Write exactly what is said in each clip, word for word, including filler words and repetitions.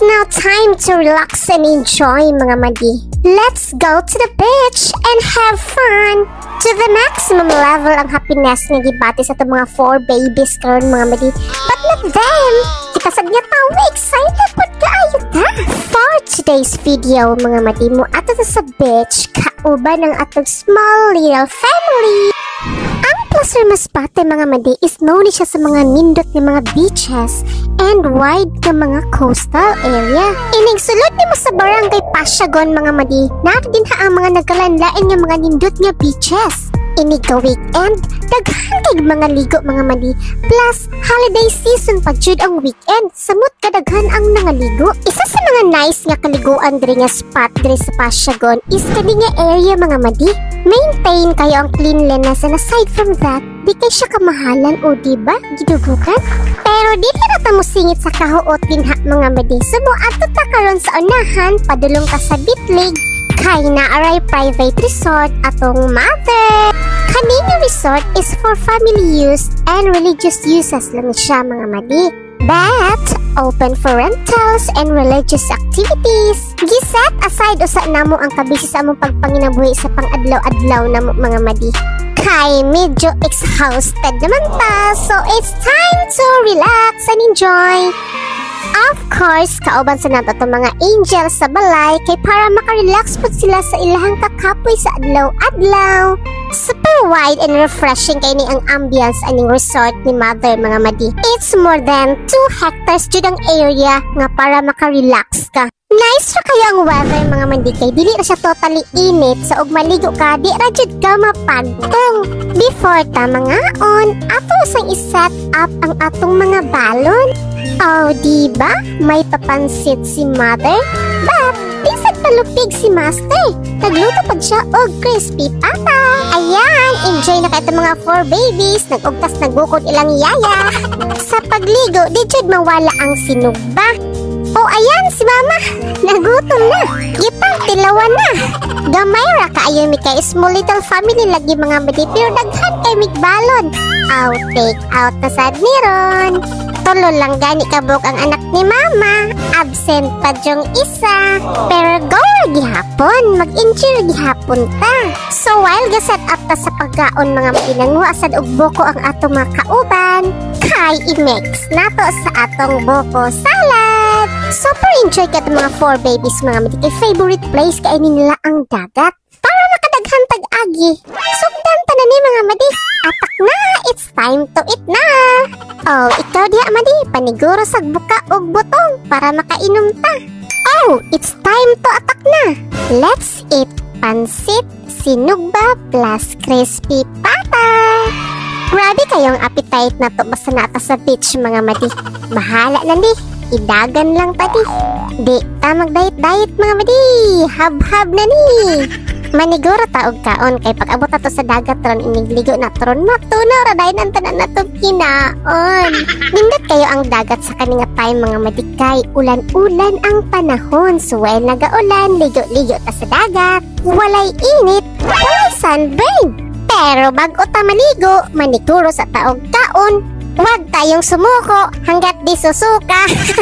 now time to relax and enjoy, mga madi. Let's go to the beach and have fun! To the maximum level ang happiness nga gibati sa itong mga four babies karon, mga madi. But not them! Kita sa niya tao, excited po kaayo ta! For today's video, mga madi, mo ato sa beach, kauban ng atong small little family. Ang Placer Masbate, mga madi, is known siya sa mga nindot ng mga beaches and wide na mga coastal area. Ining sulod ni mo sa barangay Pasyagon, mga madi, nato din ha ang mga nagkalanlain ng mga nindot nga beaches. Inig ka weekend, daghan kay mga ligo, mga madi. Plus, holiday season pa jud ang weekend. Samot kadaghan ang nangaligo. Isa sa mga nice nga kaliguan diri nga spot diri sa Pasyagon is kani nga area, mga madi. Maintain kayo ang cleanliness, and aside from that, di kay siya kamahalan o diba, gidugukan. Pero di na ta mo singit sa kahuot din ha, mga madi. Sumo ato ta karon sa unahan, padulong ka sa Bitlig, kay naaray private resort atong Mother. Kaning resort is for family use and religious uses lang siya, mga madi. But open for rentals and religious activities. Giset aside usa namo ang kabisi sa among pagpanginabuhi sa pang-adlaw-adlaw namo, mga madi. Kay medyo exhausted naman ta, so it's time to relax and enjoy. Of course, kauban sa nato itong mga angels sa balay kay para makarelax po sila sa ilahang kakapoy sa adlaw-adlaw. Super wide and refreshing kay ni ang ambience aning resort ni Mother, mga madi. It's more than two hectares jud ang area nga para makarelax ka. Nice ra kayo ang weather, mga madi, kay dili na siya totally init, sa ug maligo ka di ra jud ka mapagtong. Before ta mga on, ato sang i-set up ang atong mga balon. Oh, diba? May papansit si Mother. But, isang palupig si Master. Nagluto pa siya og crispy pata. Ayan, enjoy na kayo mga four babies. Nag-ugtas nagbukod ilang yaya. Sa pagligo, di jud mawala ang sinugba. Oh, ayan si Mama. Nagutom na. Gipang tilawan na. Gamay ra kaayo mi kay small little family lagi, mga madi, pero daghan kay migbalon. Aw, take out na sad ni Ron. Tulo lang gani kabuk ang anak ni Mama. Absent pa dyong isa. Pero go gihapon, mag-enjoy gihapon ta. So while ga-set up ta sa pagkaon, mga maginangwa sad og buko ang atong mga kauban, kay i-mix nato sa atong buko salad. Super enjoy ka mga four babies, mga madi, kay favorite place kay nila ang dagat. Para makadaghan tag-agi. Sugdan ta na ni, mga madi. Atak na, it's time to eat na. Oh, ikaw diha, madi, paniguro sa buka og butong para makainom ta. Oh, it's time to atak na. Let's eat pansit sinugba plus crispy pata. Grabe kayong appetite na to basta nata sa beach, mga madi. Bahala na di, idagan lang tadi. Di ta mag-diet-diet, mga madi. Hab-hab na ni. Maniguro taog kaon kay pag-abot ato sa dagat ron inigligo na tron matunaw ra dayon ang tanan natong kinaon. Nindot kayo ang dagat sa kaninga time, mga madikay. Ulan-ulan ang panahon, so while nagaulan, ligo-ligo ta sa dagat. Walay init, walay sunburn. Pero bago ta maligo, maniguro sa taog kaon, huwag tayong sumuko hanggat di susuka.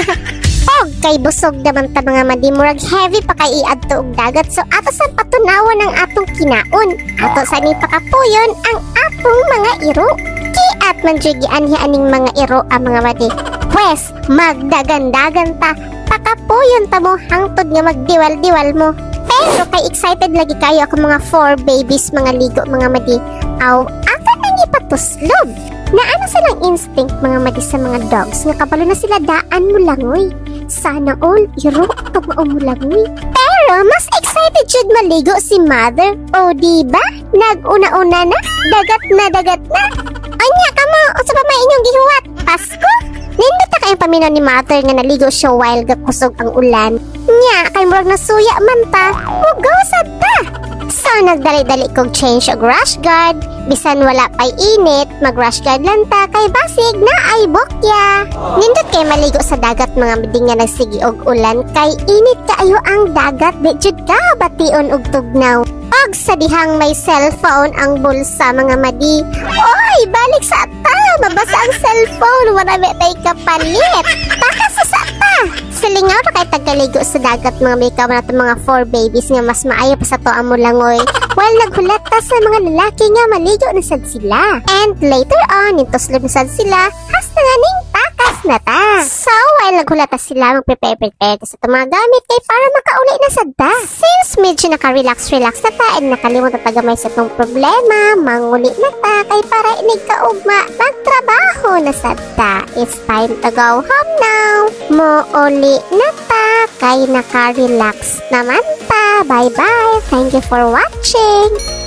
Og kay busog naman ta, mga madi, murag heavy pa kay iadto og dagat, so ato sa patunawon ang atong kinaon. Ato sa ni pakapuyon ang atong mga iro. Kiat man jud gianhi aning mga iro, ang mga madi. Pwes magdagan-dagan ta, pakapuyon ta mo hangtod nga magdiwal-diwal mo. Pero kay excited lagi kayo ako mga four babies, mga ligo, mga madi. Aw, ato nang ipatuslog. Naano silang instinct, mga madi, sa mga dogs nga kabalo na sila daan mo langoy. Sana all iro pag maumulangoy. Pero mas excited jud maligo si Mother. O diba? Nag-una-una na, dagat na dagat na. Anya ka mo, o sa pa may inyong gihuwat, Pasko? Nindot na kayong paminon ni Mother nga naligo siya while gakusog ang ulan. Nya, kay murag nasuya man ta, mugosad ta. So nagdali-dali kog change og rash guard. Bisan wala pa'y init, mag rash guard lang ta kay basig na ay bokya. Nindot kay maligo sa dagat, mga madi, nga nagsigi og ulan kay init kaayo ang dagat. Di jud ka bation og tugnaw. Og sa dihang may cellphone ang bulsa, mga madi. Oy, balik sa ta, mabasa ang cellphone, marami tay kapalit. Taka sa sa ta. Silingaw na kay tagaligo sa dagat mga mikaw na itong mga four babies nga mas maayo pa sa to amo langoy. While naghulat ta sa mga lalaki nga maligo na sad sila. And later on, intoslog na sad sila, hasta nga ning takas na ta. So, while naghulat ta sila, magprepare-prepare ta sa itong mga gamit kay para makauli na sad ta. Since medyo naka-relax-relax na ta and nakalimot na tagamay sa itong problema, manguli na ta kay para inig kaugma, magtrabaho na sad ta. It's time to go home now. Muuli na ta kay naka-relax naman ta. Bye-bye. Thank you for watching.